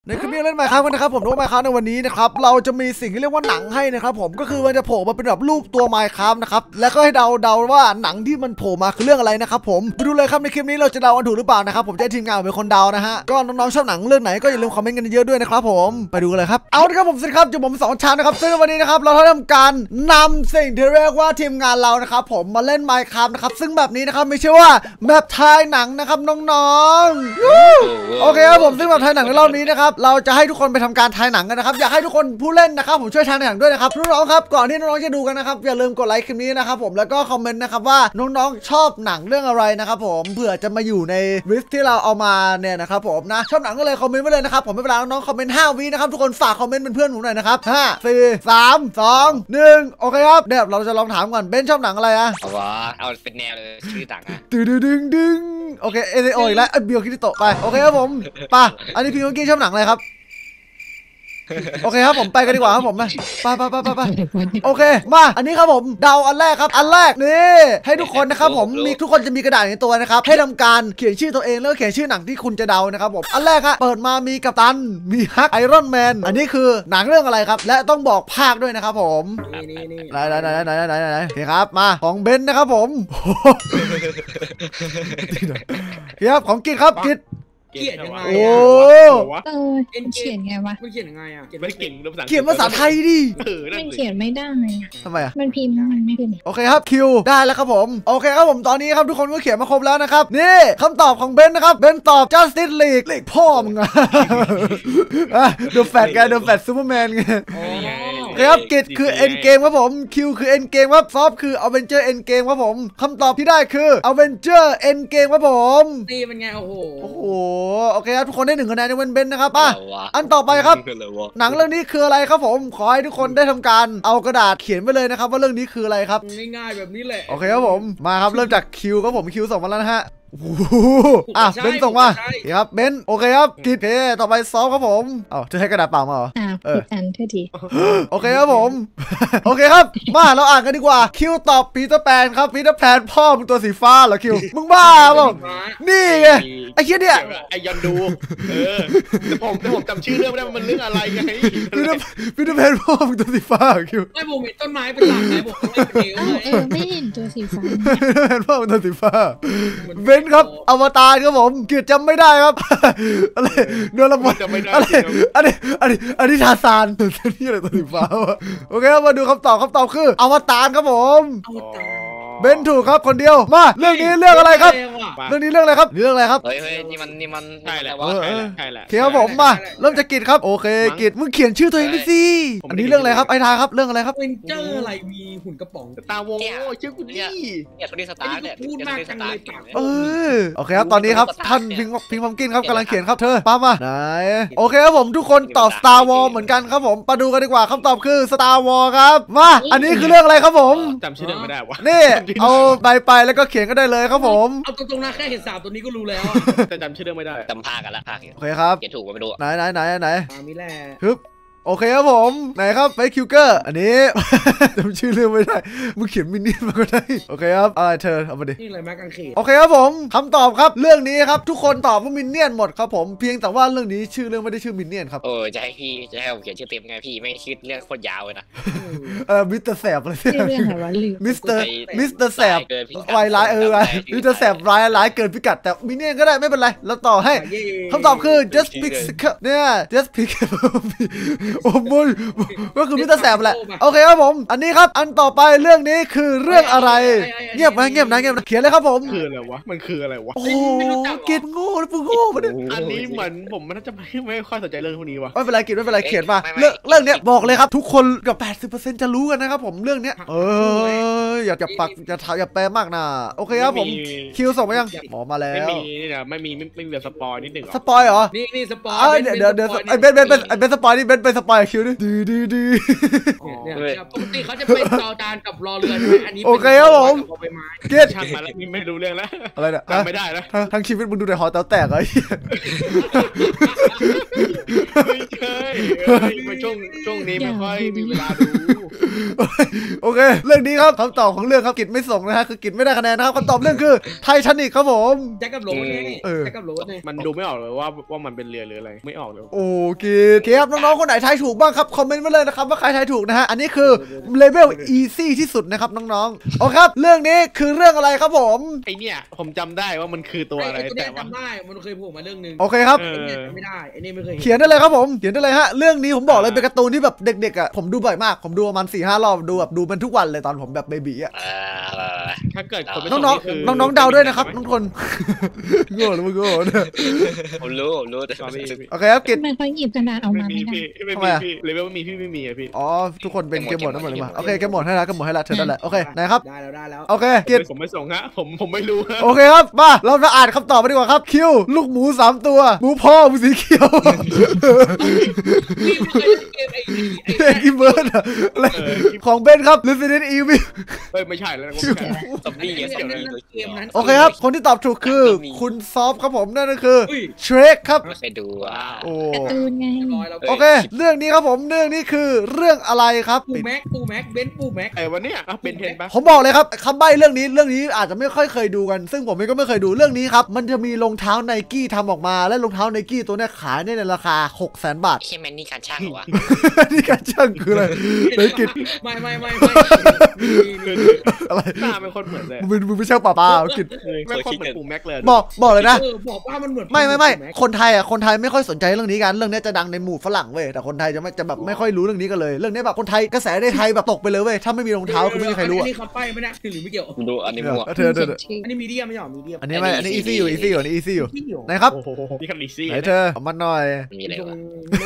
ในคลิปนี้เล่นไมค์ครับกันนะครับผมไมค์ครับในวันนี้นะครับเราจะมีสิ่งที่เรียกว่าหนังให้นะครับผมก็คือมันจะโผล่มาเป็นแบบรูปตัวไมค์ครับนะครับแล้วก็ให้เดาว่าหนังที่มันโผล่มาคือเรื่องอะไรนะครับผมไปดูเลยครับในคลิปนี้เราจะเดากันถูกหรือเปล่านะครับผมจะให้ทีมงานเป็นคนเดานะฮะก็น้องๆชอบหนังเรื่องไหนก็อย่าลืมคอมเมนต์กันเยอะด้วยนะครับผมไปดูกันเลยครับเอาละครับผมสวัสดีครับอยู่ผม2ชั้นนะครับซึ่งวันนี้นะครับเราทำการนำสิ่งที่เรียกว่าทีมงานเรานะครับผมมาเล่นไมค์ครับนะครับซึ่งแบบนี้นะครับไม่ใช่ว่าแบบทายหนังนะครับน้องๆโอเคครับผมซึ่งแบบทายหนังในรอบนี้นะครับเราจะให้ทุกคนไปทำการทายหนังกันนะครับอยากให้ทุกคนผู้เล่นนะครับผมช่วยทายหนังด้วยนะครับน้องๆครับก่อนที่น้องๆจะดูกันนะครับอย่าลืมกดไลค์คลิปนี้นะครับผมแล้วก็คอมเมนต์นะครับว่าน้องๆชอบหนังเรื่องอะไรนะครับผมเผื่อจะมาอยู่ในลิสต์ที่เราเอามาเนี่ยนะครับผมนะชอบหนังก็เลยคอมเมนต์ไว้เลยนะครับผมไม่เป็นไรน้องๆคอมเมนต์5 วินะครับทุกคนฝากคอมเมนต์เป็นเพื่อนผมหน่อยนะครับ5 4 3 2 1โอเคครับเดี๋ยวเราจะลองถามก่อนเบนชอบหนังอะไรอะเอาเป็นแนวเลยชื่อหนังอะดึงโอเคเอโออีกแล้วเบียวคิริโตะไปโอเคครับผมป่ะอันนี้พี่เมื่อกี้ชอบหนังอะไรครับโอเคครับผมไปกันดีกว่าครับผมไปโอเคมาอันนี้ครับผมเดาอันแรกครับอันแรกนี่ให้ทุกคนนะครับผมมีทุกคนจะมีกระดาษในตัวนะครับให้ทำการเขียนชื่อตัวเองแล้วเขียนชื่อหนังที่คุณจะเดานะครับผมอันแรกครับเปิดมามีกัปตันมีฮักไอรอนแมนอันนี้คือหนังเรื่องอะไรครับและต้องบอกภาคด้วยนะครับผมไหนโอเคครับมาของเบนนะครับผมครับของกิจครับกิจเขียนยังไงโอ้เขียนไงวะมันเขียนยังไงอ่ะไม่เก่งเขียนภาษาไทยดิมันเขียนไม่ได้ทำไมอ่ะมันพิมพ์มันไม่ขึ้นโอเคครับคิวได้แล้วครับผมโอเคครับผมตอนนี้ครับทุกคนก็เขียนมาครบแล้วนะครับนี่คำตอบของเบนนะครับเบนตอบ Justice League เลขพ่อมึงอะเดอะแฟตไงเดอะแฟตซูเปอร์แมนไงครับกิจคือ End Game ครับผมคิวคือ End Game ครับซอฟคือ Avenger End Game ครับผมคำตอบที่ได้คือ Avenger End Game ครับผมนี่เป็นไงโอ้โหโอเคครับทุกคนได้1 คะแนนในเบนนะครับอันต่อไปครับหนังเรื่องนี้คืออะไรครับผมขอให้ทุกคนได้ทำการเอากระดาษเขียนไปเลยนะครับว่าเรื่องนี้คืออะไรครับง่ายๆแบบนี้แหละโอเคครับผมมาครับเริ่มจากคิวครับผมคิวส่งมาแล้วนะฮะเบนส่งมาครับเบนโอเคครับกิจต่อไปซอฟครับผมจะให้กระดาษเปล่ามาเหรออันเท่าทีโอเคครับผมโอเคครับมาเราอ่านกันดีกว่าคิวตอบปีเตอร์แพนครับปีเตอร์แพนพ่อมึงตัวสีฟ้าเหรอคิวมึงบ้าเปล่านี่ไงไอ้เหี้ยเนี่ยไอ้ยันดูแต่ผมจำชื่อเรื่องไม่ได้มันเรื่องอะไรไงปีเตอร์แพนพ่อมึงตัวสีฟ้าคิวไอ้ผมเห็นต้นไม้เป็นหลักไงผมไม่เห็นตัวสีฟ้าปีเตอร์แพนพ่อมึงตัวสีฟ้าเบนครับอวตารครับผมเกียรติจำไม่ได้ครับอะไรโดนระเบิดอะไรอันนี้ทาซานนี่อะไรตัวสีฟ้าโอเคครับมาดูคำตอบคืออวตารครับผมเบนถูกครับคนเดียวมาเรื่องนี้เรื่องอะไรครับเรื่องนี้เรื่องอะไรครับเรื่องอะไรครับเฮ้ยนี่มันใช่แหละใช่แหละเขียนครับผมมาเริ่มจากกิจครับโอเคกิจมึงเขียนชื่อตัวเองด้วยสิอันนี้เรื่องอะไรครับไอทาครับเรื่องอะไรครับเป็นเจออะไรมีหุ่นกระป๋องตาวงชื่อกูนี่โทนี่สตาร์เนี่ยพูดมากจังเลยโอเคครับตอนนี้ครับท่านพิงพัมกินครับกำลังเขียนครับเธอป้ามาไหนโอเคครับผมทุกคนตอบ Star Wars เหมือนกันครับผมมาดูกันดีกว่าคำตอบคือ Star Wars ครับมาอันนี้คือเรื่องอะไรครับผมจำชื่อเรื่องไม่ได้วะนี่เอาไปแล้วก็เขียนก็ได้เลยครับผมเอาตรงๆนะแค่เห็น3ตัวนี้ก็รู้แล้วแต่จำชื่อเรื่องไม่ได้จำภาคกันละภาคโอเคครับเขียนถูกไม่รู้ไหนมีแหละฮึบโอเคครับผมไหนครับไปคิวเกอร์อันนี้จำชื่อเรื่องไม่ได้มึงเขียนมินนี่มาก็ได้โอเคครับอะไรเธอเอามาดินี่อะไรแม็กกังเขนโอเคครับผมคำตอบครับเรื่องนี้ครับทุกคนตอบว่ามินเนี่ยนหมดครับผมเพียงแต่ว่าเรื่องนี้ชื่อเรื่องไม่ได้ชื่อมินเนี่ยนครับจะให้ผมเขียนชื่อเต็มไงพี่ไม่ชื่อเรื่องโคตรยาวเลยนะมิสเตอร์แสบอะไรเรื่องอะไรวะลืมมิสเตอร์แสบวายร้ายมิสเตอร์แสบร้ายเกินพิกัดแต่มินเนี่ยนก็ได้ไม่เป็นไรแล้วต่อให้คำตอบคือ just pick เนี่ย just pick โอ้โหก็คือมิสเตอร์แสบแหละโอเคครับผมอันนี้ครับอันต่อไปเรื่องนี้คือเรื่องอะไรเงียบนะเขียนเลยครับผมคืออะไรวะมันคืออะไรวะโอ้กินโง่แล้วกูโง่มาดิอันนี้เหมือนผมมันจะไม่ค่อยสนใจเรื่องพวกนี้วะไม่เป็นไรกินไม่เป็นไรเขียนมาเรื่องนี้บอกเลยครับทุกคนกับ 80% จะรู้กันนะครับผมเรื่องนี้อย่าปักอย่าแปลมากนะโอเคครับผมคิวส่งมายังหมอมาแล้วไม่มีแบบสปอยนิดหนึ่งสปอยเหรอนี่สปอยเดี๋ยวไอเบนสปอยนี่เบนไปสปอยคิวดิดีปกติเขาจะเป็นจอจานกับรอเรืออันนี้โอเคครับผมเกียรติช่างมาแล้วไม่รู้เรื่องแล้วอะไรเนี่ยไม่ได้แล้วทั้งชีวิตมึงดูแต่หอแต๋วแตกไอ้ไม่ใช่ช่วงนี้ไม่ค่อยมีเวลาดูโอเคเรื่องนี้ครับคำตอบของเรื่องครับกิจไม่ส่งนะฮะคือกิจไม่ได้คะแนนนะครับคำตอบเรื่องคือไททานิคครับผมแจ็คกับโรสไงแจ็คกับโรสไงมันดูไม่ออกเลยว่ามันเป็นเรือหรืออะไรไม่ออกเลยโอเคครับน้องๆคนไหนทายถูกบ้างครับคอมเมนต์มาเลยนะครับว่าใครทายถูกนะฮะอันนี้คือเลเวลอีซี่ที่สุดนะครับน้องๆโอเคครับเรื่องนี้คือเรื่องอะไรครับผมไอเนี่ยผมจำได้ว่ามันคือตัวอะไรแต่แต่ว่าจำได้มันเคยโผล่มาเรื่องนึงโอเคครับไอ้เนี่ยไม่ได้ไอ้นี่ไม่เคยเขียนได้เลยครับผมเขียนได้เลยฮะเรื่องนี้ผมบอกเลยเป็นการ์ตูนที่แบบเด็กๆอ่ะผมดูบ่อยมากผมดูประมาณ4-5 รอบดูแบบดูมันทุกวันเลยตอนผมแบบเบบีอ่ะถ้าเกิดคนน้องๆเดาด้วยนะครับทุกคนโง่หรือมึงโง่เนี่ยผมรู้แต่โอเคครับกิจทำไมเขาหยิบกระดาษออกไม่มามีไม่ได้พี่ไม่ทำไมมีอะพี่เลเวลไม่มีพี่ไม่มีอะพี่อ๋อทุกคนเป็นเกมหมดทั้งหมดเลยมาโอเคเกมหมดให้แล้วเกมหมดให้แล้วเธอนั่นแหละโอเคไหนครับได้แล้วโอเคกิจผมไม่ส่งฮะผมไม่รู้ฮะโอเคครับมาเรามาอ่านคำตอบไปดีกว่าครับคิวลูกหมู3 ตัวหมูพ่อหมูสีเขียวพี่ไม่เคยเล่นเกมไอ้อีเบิร์ดอะไรของเบนครับ Resident Evil เฮ้ยไม่ใช่แล้วนะผมไม่ใช่ซอมบี้ไงซอมบี้เกมนั้นโอเคครับคนที่ตอบถูกคือคุณซอฟครับผมนั่นก็คือเชรกครับไม่เคยดูอ่ะโอ้การ์ตูนไงร้อยแล้วโอเคเรื่องนี้ครับผมเรื่องนี้คือเรื่องอะไรครับปูแม็กเบนปูแม็กไอ้วันเนี้ยเป็นเทนปะผมบอกเลยครับคำใบ้เรื่องนี้อาจจะไม่ค่อยเคยดูกัน ซึ่งผมเองก็ไม่เคยดูเรื่องนี้ครับมันจะมีรองเท้าไนกี้ทำออกมาและรองเท้าไนกี้ตัวเนี้ยขายในราคา 600,000 บาทแค่แมนนี่การช่างเหรอวะนี่การช่างคืออะไรเฮ้ยกิจไม่อะไรหน้าเป็นคนเหมือนเลยมึงไม่ใช่ป่ากิจไม่คนเหมือนปู่แม็กเลยบอกเลยนะบอกว่ามันเหมือนไม่คนไทยอ่ะคนไทยไม่ค่อยสนใจเรื่องนี้กันเรื่องนี้จะดังในหมู่ฝรั่งเว้ยแต่คนไทยจะแบบไม่ค่อยรู้เรื่องนี้กันเลยเรื่องนี้แบบคนไทยกระแสในไทยแบบตกไปเลยเว้ยถ้าไม่มีรองเท้าคือไม่มีใครรู้อัอ่ะนนี้เขาไปไม่ได้หรือไม่เกี่ยวดูอันนี้มั่วเธออันนี้มีเดียไม่ใช่หรอมีเดียอันนี้ไม่อันนี้อีซี่อยู่ไหนครับโอ้โหนี่คันลิซี่ไหนเธอเอามาหน่อยมีอะไรวะ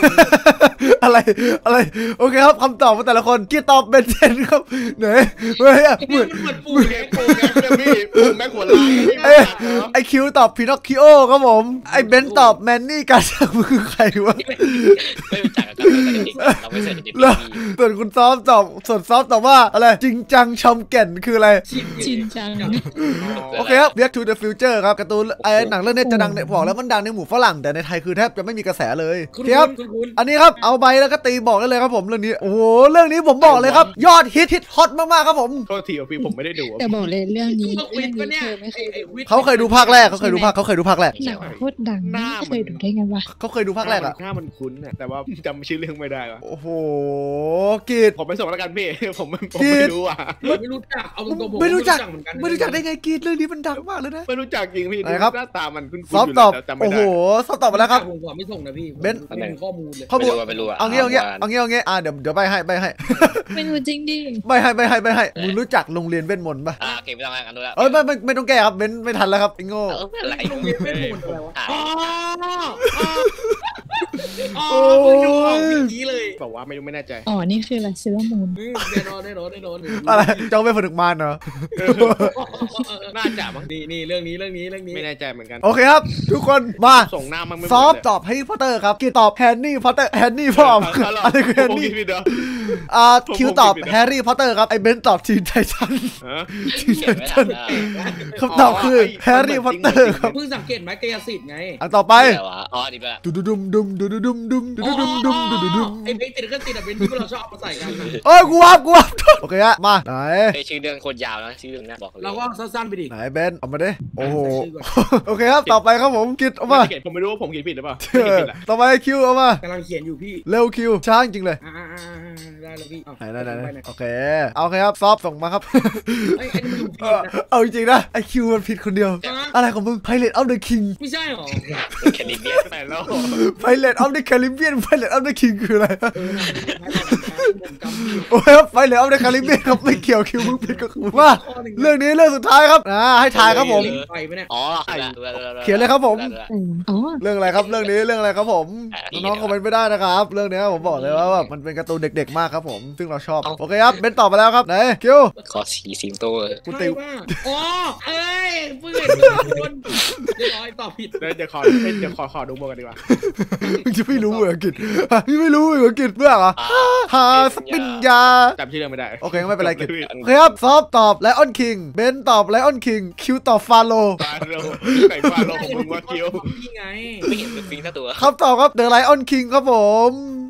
อะไรโอเคครับคำตอบของแต่ละคนกี่ตอบเป็นเซนครับไหนเฮ้ยเหมือนเหมือนปูปู่แม็กเลยพี่ปู่แม็กหัวล้านไอคิวตอบพินอคคิโอครับผมไอเบนตอบแมนนี่การช่างมือใครวะไม่รู้จักกันเราไม่ใส่ในแล้ว ส่วนคุณซอฟตอบว่าอะไรจริงจังชอมแก่นคืออะไรชินจังโอเคครับ Back to the Future ครับการ์ตูนไอ้หนังเรื่องนี้จะดังในบอกแล้วมันดังในหมู่ฝรั่งแต่ในไทยคือแทบจะไม่มีกระแสเลยครับอันนี้ครับเอาใบแล้วก็ตีบอกได้เลยครับผมเรื่องนี้โอ้โหเรื่องนี้ผมบอกเลยครับยอดฮิตฮอตมากๆครับผมโทษทีพี่ผมไม่ได้ดูแต่บอกเลยเรื่องนี้ควิดเธปะเนี่ยอไม่เคยดูเขาเคยดูภาคแรกเขาเคยดูภาคแรกหนังโคตรดังไม่เคยดูได้ไงวะเขาเคยดูภาคแรกอะหน้ามันคุ้นน่ะแต่ว่าจำชื่อเรื่องไม่ได้วะโอ้โหกีดผมไปส่งแล้วกันพี่ผมไม่รู้อ่ะไม่รู้จักเอาตรงๆไม่รู้จักเหมือนกันไม่รู้จักได้ไงกีดเรื่องนี้มันดังมากเลยนะไม่รู้จักจริงพี่ไหนครับหน้าตามันคุ้นซอฟตอบจำไม่โอ้ได้โหซอฟตอบมาแล้วครับผมไม่ส่งนะพี่เบนไม่มีข้อมูลเลยข้อมูลไม่รู้อ่ะเอางี้เดี๋ยวใบให้ไม่รู้จริงดิใบให้มึงรู้จักโรงเรียนเวทมนต์ปะโอเคไม่ต้องกันดูแล้วเอ้ยไม่ต้องแก้ครับเบนไม่ทันแล้วครับไอ้โง่อะไรโรงเรียนเวทมนต์อะไรวะอ๋อโอ้เพิ่งดูออกเมื่อกี้เลยบอกว่าไม่แน่ใจอ๋อนี่คืออะไรซิลมูนแน่นอนอะไรเจ้าเป็นผนึกมารเหรอน่าจะมั้งนี่เรื่องนี้ไม่แน่ใจเหมือนกันโอเคครับ ทุกคนมาส่งหน้ามันไม่ซอฟตอบแฮร์รี่พอตเตอร์ครับกีตอบแฮนนี่พอตเตอร์แฮนนี่พ่อมอะไรคือแฮนนี่พี่เด้อคิวตอบแฮร์รี่พอตเตอร์ครับไอเบนตอบทีนไททันเขียนไม่ทันคำตอบคือแฮร์รี่พอตเตอร์ครับเพิ่งสังเกตไหมกายสิทธิ์ไงอันต่อไปอะไรวะอ๋อดีไปละดุมไอ้เพลงติดก็ติดเป็นที่เราชอบมาใส่กันเอ้ยกูวับโอเคฮะมาไหนชื่อเรื่องโคตรยาวนะชื่อเรื่องนะบอกเลยเราก็สั้นๆไปดิไหนเบนเอามาดิโอ้โหโอเคครับต่อไปครับผมกิดเอามาผมไม่รู้ว่าผมเขียนผิดหรือเปล่าต่อไปคิวเอามากำลังเขียนอยู่พี่เร็วคิวช้าจริงเลยได้แล้วพี่ไหนโอเคเอาครับซอฟส่งมาครับไอ้นี่มันถูกผิดนะเอาจริงนะไอคิวมันผิดคนเดียวอะไรของมึง Pirate of the King ไม่ใช่หรอแคลิเบียนแต่แล้ว Pirate of the Caribbean Pirate of the King คืออะไรจำโอ้ยครับPirate of the Caribbean ครับไม่เกี่ยวคิวมึงผิดก็คือว่าเรื่องนี้เรื่องสุดท้ายครับให้ทายครับผมไปไหมเนี่ยอ๋อเขียนเลยครับผมอ๋อเรื่องอะไรครับเรื่องนี้เรื่องอะไรครับผมน้องๆคอมเมนต์ไม่ได้นะครับเรื่องนี้ผมบอกเลยว่าแบบมันเป็นการ์ตูนเด็กๆมากครับผมซึ่งเราชอบโอเคครับเบนตอบมาแล้วครับไหนคิวขอสีสิงโตกูติวอ๋อเอ้ยเพื่อนคนเรียบร้อยตอบผิดเดี๋ยวขอดูโมกันดีกว่ามึงจะไม่รู้เหรอกิจพี่ไม่รู้เหรอกิจเพื่อเหรอหาสปินยาจำชื่อเรื่องไม่ได้โอเคไม่เป็นไรกิจโอเคครับซอฟตอบไลออนคิงเบนตอบไลออนคิงคิวตอบฟาโลฟาโรไก่ฟาโรของมึงว่าคิวพี่ไงไม่เห็นเป็นฟิงสักตัวคำตอบครับเดอะไลออนคิงครับผม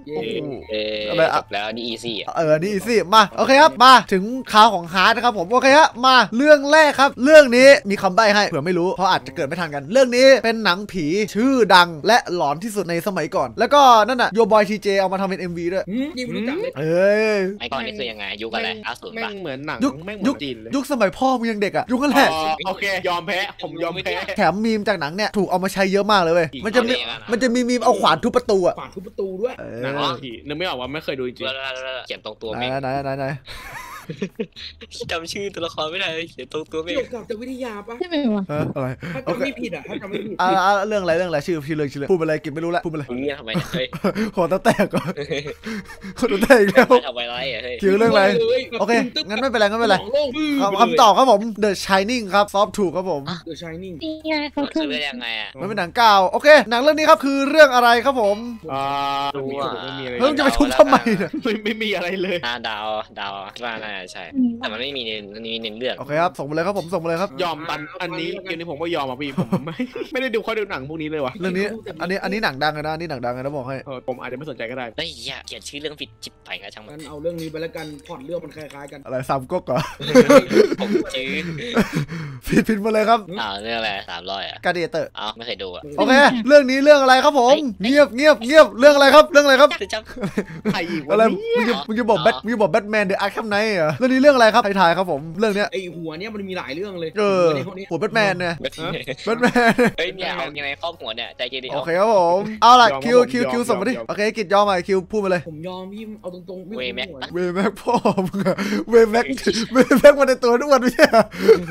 เย้อะไรอะจบแล้วนี่อีซี่นี่สิมาโอเคครับมาถึงข่าวของฮาร์ดนะครับผมโอเคฮะมาเรื่องแรกครับเรื่องนี้มีคำใบ้ให้เผื่อไม่รู้เพราะอาจจะเกิดไม่ทันกันเรื่องนี้เป็นหนังผีชื่อดังและหลอนที่สุดในสมัยก่อนแล้วก็นั่นน่ะโยบอยทีเจเอามาทำเป็น MV ด้วยยิ่งไม่รู้จักเลยเอ้ยไอ้ก่อนนี่คือยังไงยุคอะไร90 แม่ป่ะงเหมือนหนังยุคแม่งเหมือนจีนเลยยุคสมัยพ่อมึงยังเด็กอะยุคนั่นแหละอ๋อโอเคยอมแพ้ผมยอมแพ้แถมมีมจากหนังเนี่ยถูกเอามาใช้เยอะมากเลยเว้ยอีกมันจะมีมีมเอาขวานทุบประตูอะฝาทุบประตูด้วยหนังผีนึกไม่ออกว่าไม่เคยดูจริงเขียนตรงตัวไหนเองไหนจำชื่อตัวละครไม่ได้เขียนตรงตัวเอเกี่ยงวกับจิตวิทยาปะใช่ไหมวะอะไรถ้าจำไม่ผิดถ้าจำไม่ผิดเรื่องอะไรชื่อพูดไปเลยกินไม่รู้แล้วพูดไปเลยมึงเนี่ยทำไมเนี่ยเฮ้ยขอตาแตกก่อนขอตาแตกอีกแล้วทำไมไรอ่ะเฮ้ยคิวเรื่องอะไรโอเคงั้นไม่เป็นไรคำตอบครับผม The Shining ครับซอฟถูกครับผมเดอะชายนิ่งนี่ไงเขาถูซื้กอได้ยังไงอ่ะมันเป็นหนังเก่าโอเค หนังเรื่องนี้ครับคือเรื่องอะไรครับผมไม่มีอะไรเพิ่งจะไปทุบทำไมเนี่ยไม่มีอะไรเลยดาวว่าน่าใช่ แต่มันไม่มีเน้นเรื่องโอเคครับส่งมาเลยครับผมส่งมาเลยครับยอมตันอันนี้เกมนี้ผมก็ยอมอ่ะพี่ผมไม่ได้ดูข้อดูหนังพวกนี้เลยวะเรื่องนี้อันนี้หนังดังนะอันนี้หนังดังนะบอกให้ผมอาจจะไม่สนใจก็ได้เฮ้ยอย่าเขียนชื่อเรื่องผิดจิบไปนะช่างมันงั้นเอาเรื่องนี้ไปแล้วกันพอดเรื่องมันคล้ายๆกันอะไรซ้ำก๊กเหรอผมชื่อผิดมาเลยครับเรื่องอะไร300อ่ะการ์เดเตอร์ไม่เคยดูอ่ะโอเคเรื่องนี้เรื่องอะไรครับผมเงียบเรื่องอะไรครับเรื่องอะไรครับจใครอีกอะไรวะมึงจะบอกแบทแมนเดอะอาร์แคมไนท์เหรอเรื่องนี้เรื่องอะไรครับถ่ายครับผมเรื่องเนี้ยไอหัวเนี้ยมันมีหลายเรื่องเลยหัวแบทแมนเนี่ยำแบทแมนเฮ้ยเนี่ยเอายังไงครอบหัวเนี่ยใจเย็นดิโอเคครับผมเอาล่ะคิวส่งมาดิโอเคกิจยอมมาคิวพูดมาเลยผมยอมพี่เอาตรงๆไม่เวย์แม็กพ่อมึงอะเวย์แม็กมาในตัวทุกวันไม่ใช่เหรอ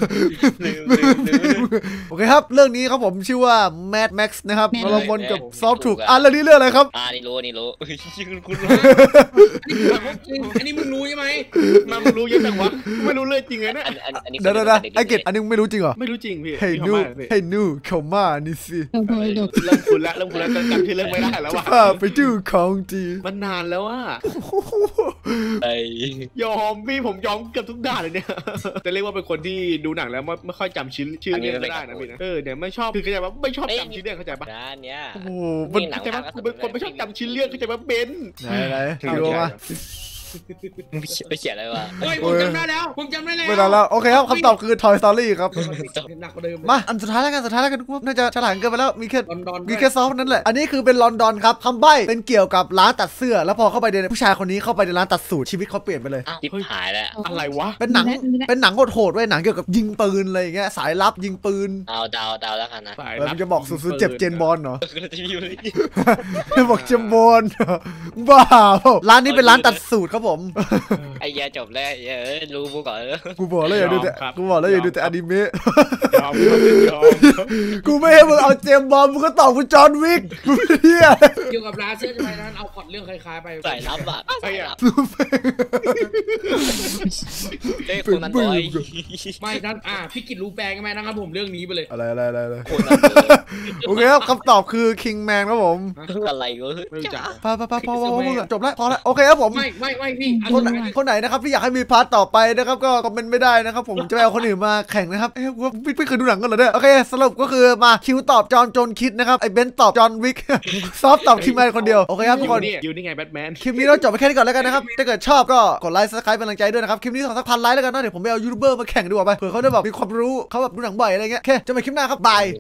โอเคครับเรื่องนี้ครับผมชื่อว่า Mad Max นะครับนรมนกับซอฟถูกเรื่องนี้เรื่องอะไรครับนี่รู้คุณอันนี้มึงรู้ใช่ไหมมันรู้เยอะจังวะไม่รู้เลยจริงไงเนี่ยอันนี้เดี๋ยวไอ้กิจอันนี้มึงไม่รู้จริงเหรอไม่รู้จริงพี่เฮ้ยนูเข้ามานี่สิเราบอยหลบเริ่มคุ้นแล้วจำชื่อเรื่องไม่ได้แล้วจะว่ะพาไปดูของจริงมันนานแล้วว่าไอ้ยอมพี่ผมยอมเกือบทุกด่านเลยเนี่ยจะเรียกว่าเป็นคนที่ดูหนังแล้วไม่ค่อยจำชื่อเรื่องไม่ได้นะพี่นะเนี่ยไม่ชอบคือเข้าใจว่าไม่ชอบจำชื่อเรื่องเข้าใจปะร้านเนี้ยโอ้โหเข้าใจปะเป็นคนไม่ชอบจำชื่อเรื่องเข้าใจปะเบนไหนดูมาไปเขียนอะไรวะเฮ้ยผมจำได้แล้วผมจำได้แล้วไม่ได้แล้วโอเคครับคำตอบคือ Toy Story ครับหนักกว่าเดิมมาอันสุดท้ายแล้วกันน่าจะฉลาดเกินไปแล้วมีแค่ดอนมีแค่ซอฟต์นั่นแหละ อันนี้คือเป็นลอนดอนครับคำใบ้เป็นเกี่ยวกับร้านตัดเสื้อ แล้วพอเข้าไปในผู้ชายคนนี้เข้าไปในร้านตัดสูทชีวิตเขาเปลี่ยนไปเลยทิพหายแล้วอะไรวะเป็นหนังโหดๆเว้ยหนังเกี่ยวกับยิงปืนอะไรอย่างเงี้ยสายลับยิงปืนเอาดาวแล้วกันนะสายแล้วลัมึงจะบอกสุดๆเจ็บเจนบอลเหรอจะมีอะไรบอกเจนบอลเหรอบ้าเปล่าร้านนี้เป็นร้านตัดสูทครับผมไอ้ยาจบแล้วรู้กูก่อนกูบอกแล้วอย่าดูแต่อนิเมะยอมกูไม่ให้มึงเอาเจมส์บอลมึงก็ตอบกูจอห์นวิกมึงเฮียเกี่ยวกับร้านเสื้อใช่ไหมนั้นเอาพอดเรื่องคล้ายๆไปใส่รับอ่ะไอ้อะเฮ้ยคนนั้นบอยไม่นั้นพี่กิจรู้แปลงไหมนะครับผมเรื่องนี้ไปเลยอะไรคนนั้นโอเคครับคำตอบคือคิงแมนครับผมอะไรกูไม่รู้จักพอมึงอะจบแล้วพอแล้วโอเคครับผมไม่พี่คนไหนนะครับที่อยากให้มีพาร์ทต่อไปนะครับก็คอมเมนต์ไม่ได้นะครับผมจะไปเอาคนอื่นมาแข่งนะครับว่าไม่เคยดูหนังกันเหรอเนี่ยโอเคสรุปก็คือมาคิวตอบจอห์นโจนคิดนะครับไอ้เบนซ์ตอบจอห์นวิกซอฟตอบคิงแมนคนเดียวโอเคครับทุกคนอยู่นี่ไงแบทแมนคลิปนี้เราจบไปแค่นี้ก่อนแล้วกันนะครับถ้าเกิดชอบก็กดไลค์ซับสไครป์เป็นกำลังใจด้วยนะครับคลิปนี้สัก1,000 ไลค์แล้วกันนะเดี๋ยวผมไปเอายูทูบเบอร์มาแข่งดีกว่าไปเผื่อเขาได้แบบมีความรู้เขาแบบดูหนังบ่อยอะไรเงี้ยโอเคเจอกันใหม่คลิปหน้าครับบาย